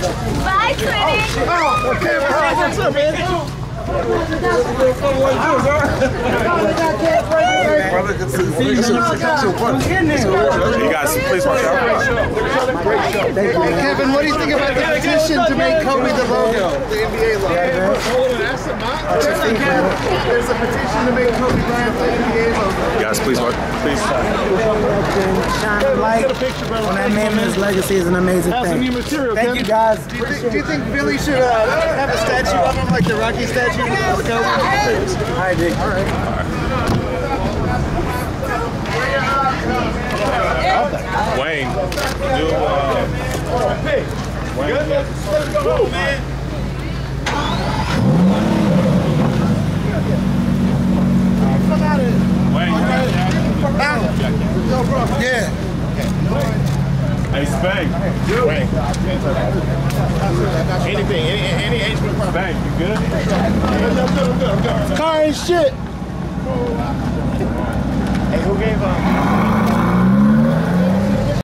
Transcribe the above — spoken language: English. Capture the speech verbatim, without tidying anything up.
Bye, Trinity. Oh, Kevin Hart, what's up, man? You guys, please watch out. Hey, Kevin, what do you think about the petition to make Kobe the logo, the N B A logo? There's a petition to make Kobe Bryant the N B A logo. You guys, please watch. Please. Shine a light on that man and his legacy is an amazing thing. Thank you, guys. Do you think, do you think Philly should uh, have a statue of him like the Rocky statue? Of Kobe? All right, Dick. All right. Wayne, do uh, Hey, Wayne. let's go, man. Wayne, you got that? Yeah. Hey, Spang. Wayne. Anything, any, any age group. Spang, you good? I'm good, I'm good, I'm good. Car ain't shit. Hey, who gave um?